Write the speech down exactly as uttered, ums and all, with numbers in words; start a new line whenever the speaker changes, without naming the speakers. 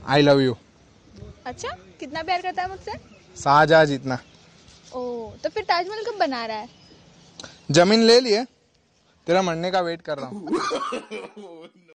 I love you.
अच्छा, कितना प्यार करता है मुझसे?
शाहजहां जितना।
ओ, तो फिर ताजमहल कब बना रहा है?
जमीन ले लिए, तेरा मरने का वेट कर रहा हूँ।